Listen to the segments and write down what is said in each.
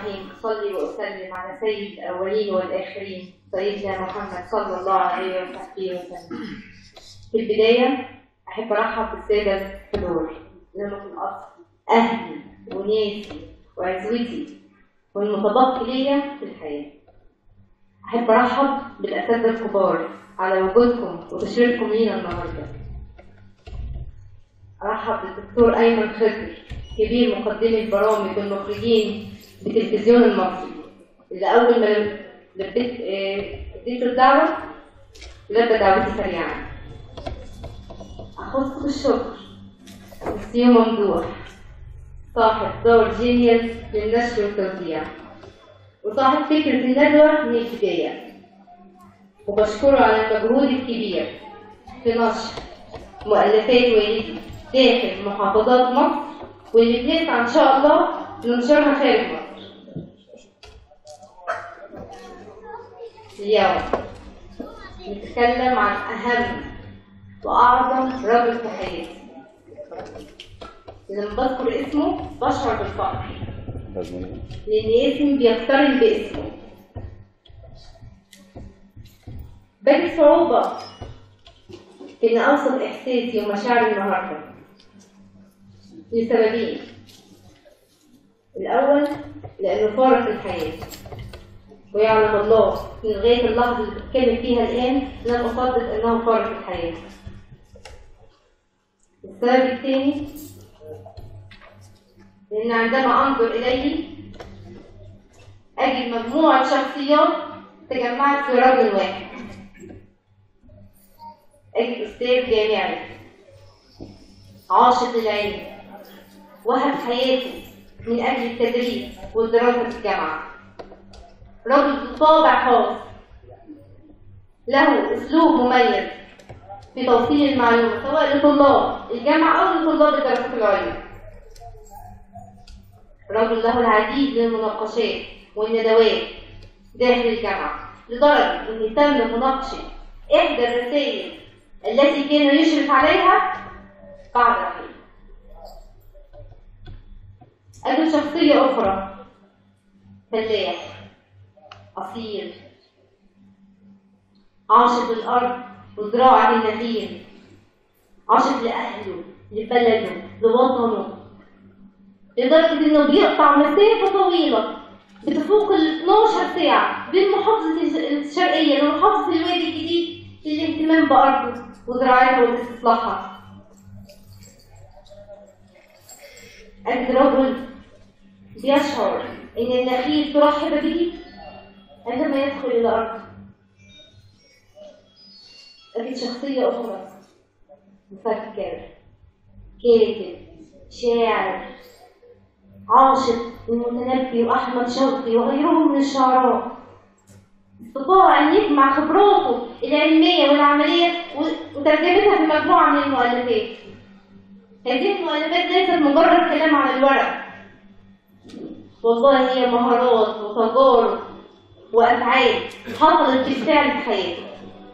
الرحيم. أصلي وأسلم على سيد الأولين والآخرين سيدنا محمد صلى الله عليه وصحبه وسلم. في البداية أحب أرحب بالسادة الحضور لهم في الأصل أهلي وناسي وعزوتي والمتبقي ليا في الحياة. أحب أرحب بالأساتذة الكبار على وجودكم وتشريفكم لينا النهارده. أرحب بالدكتور أيمن خضر كبير مقدمي برامج والمخرجين بالتلفزيون المصري اللي أول ما اديته الدعوة لبى دعوتي سريعا. أخص بالشكر مسيو ممدوح صاحب دور جينيوس للنشر والتوزيع وصاحب فكرة الندوة من البداية، وبشكره على المجهود الكبير في نشر مؤلفات والدي داخل محافظات مصر واللي بنسعى إن شاء الله ننشرها خارج مصر. اليوم نتكلم عن أهم وأعظم رجل في حياتي. لما بذكر اسمه بشعر بالفخر لأن اسمي بيقترن باسمه. بجد صعوبة في إن أوصف إحساسي ومشاعري النهارده لسببين. الأول لأنه فارق الحياة ويعلم الله من لغاية اللحظة اللي بتكلم فيها الآن لم أصدق أنه فارق الحياة. السبب الثاني لأن عندما أنظر إليه أجد مجموعة شخصيات تجمعت في رجل واحد. أجد أستاذ جامعي عاشق للعلم وهب حياته من أجل التدريس والدراسة في الجامعة. رجل بطابع خاص له أسلوب مميز في توصيل المعلومة سواء لطلاب الجامعة أو لطلاب الدراسات العليا. رجل له العديد من المناقشات والندوات داخل الجامعة لدرجة أن تم مناقشة إحدى الرسائل التي كان يشرف عليها بعد رحيله. أجد شخصية أخرى فلاح أصيل عاشق للأرض وزراعة النخيل، عاشق لأهله لبلده لوطنه لدرجة إنه بيقطع مسافة طويلة بتفوق 12 ساعة بين محافظة الشرقية لمحافظة الوادي الجديد للاهتمام بأرضه وزراعتها واستصلاحها. أجد رجل بيشعر إن النخيل ترحب به عندما يدخل إلى أرضه. أجد شخصية أخرى مفكر كاتب شاعر عاشق للمتنبي وأحمد شوقي وغيرهم من الشعراء، استطاع أن يجمع خبراته العلمية والعملية وترجمتها في مجموعة من المؤلفات. هذه المؤلفات ليست مجرد كلام على الورق، والله هي مهارات وتجارب وأفعال حصلت بالفعل في حياته.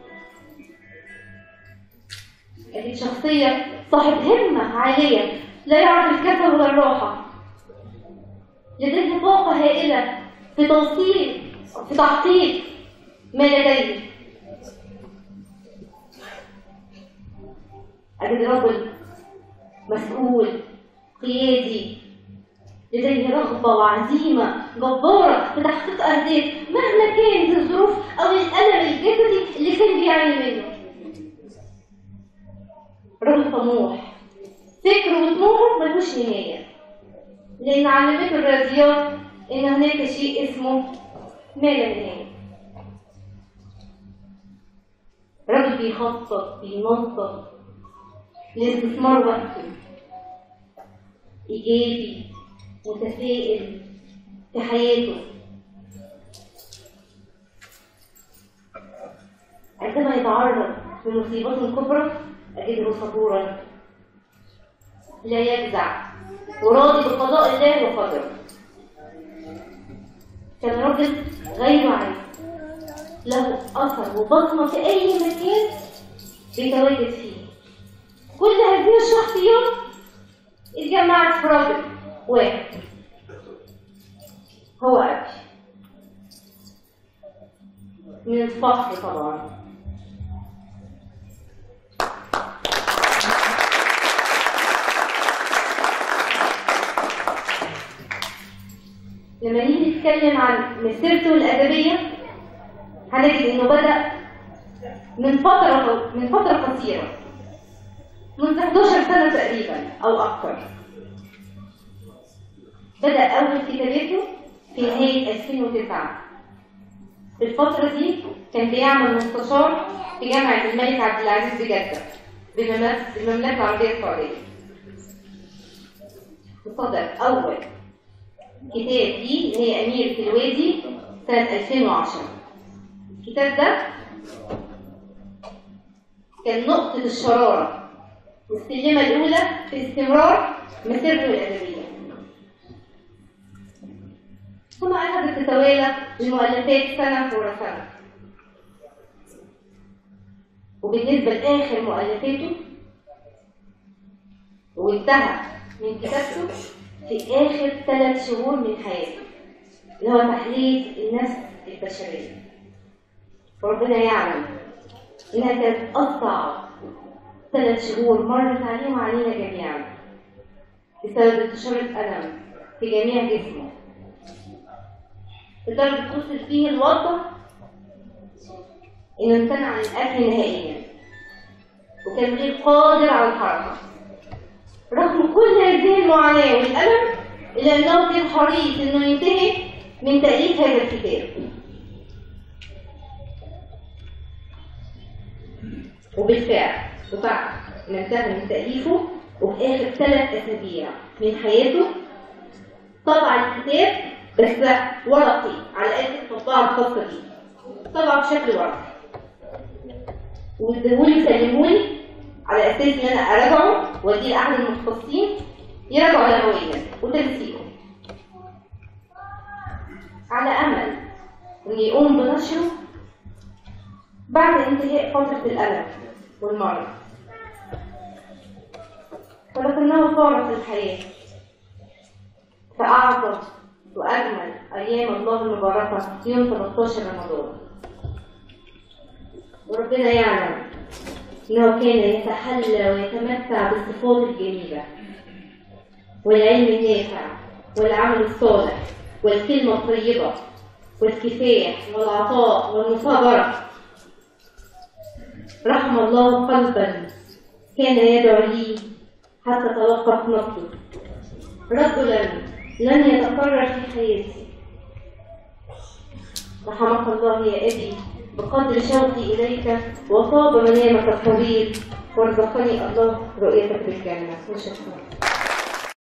هذه شخصية صاحب همة عالية لا يعرف الكسل ولا الراحة، لديه طاقة هائلة في توصيل في تحقيق ما لديه. أجد رجل مسؤول قيادي لديه رغبة وعزيمة جبارة في تحقيق أهداف مهما كانت الظروف أو الألم الجسدي اللي كان بيعاني منه. رجل طموح فكره وطموحه ملوش نهاية، لأن علمته الرياضيات إن هناك شيء اسمه ما لا نهاية. رجل بيخطط بينظم لاستثمار وقته، إيجابي متفائل في حياته. عندما يتعرض لمصيبات كبرى أجده صبورا لا يجزع وراضي بقضاء الله وقدره. كان رجل غير عادي له أثر وبصمة في أي مكان بيتواجد فيه. كل هذه الشخصيات اتجمعت في رجل واحد هو أبي من الفخر طبعا. لما نيجي نتكلم عن مسيرته الأدبية هنجد إنه بدأ من فترة قصيرة، منذ 11 سنة تقريبا أو أكثر. بدأ أول كتاباته في نهاية 2009. في الفترة دي كان بيعمل مستشار في جامعة الملك عبد العزيز بجدة بالمملكة العربية السعودية. وصدر أول كتاب ليه اللي هي أميرة الوادي سنة 2010. الكتاب ده كان نقطة الشرارة والسلمة الأولى في استمرار مسيرته الأدبية. ثم أخذت تتوالى المؤلفات سنة ورا سنة. وبالنسبة لآخر مؤلفاته وانتهى من كتابته في آخر 3 شهور من حياته، اللي هو تحليل النفس البشرية. وربنا يعلم إنها كانت أصعب 3 شهور مرت عليه وعلينا جميعا بسبب انتشار الألم في جميع جسمه، لدرجة وصل فيه الوضع إنه امتنع عن الأكل نهائيا وكان غير قادر على الحركة. رغم كل هذه المعاناة والألم إلا أنه كان حريص إنه ينتهي من تأليف هذا الكتاب. وبالفعل انتهى من تأليفه، وفي آخر 3 أسابيع من حياته طبع الكتاب بس ورقي على قد الطباعة الخاصة بيه، طبعه بشكل ورقي واداهولي سلموني على أساس إن أنا أراجعه وأديه لأحد المختصين يراجعوا يوميا وتنسيقه، على أمل إن يقوم بنشره بعد انتهاء فترة الألم والمرض. ولكنه فارق الحياة فأعظم وأجمل أيام الله المباركة يوم 13 رمضان. وربنا يعلم إنه كان يتحلى ويتمتع بالصفات الجميلة والعلم النافع والعمل الصالح والكلمة الطيبة والكفاح والعطاء والمثابرة. رحم الله قلبا كان يدعو لي حتى توقف نبضه، رجلا لن يتكرر في حياتي. رحمك الله يا أبي بقدر شوقي إليك وطاب منامك الطويل، وارزقني الله رؤيتك بالجنة. وشكرا.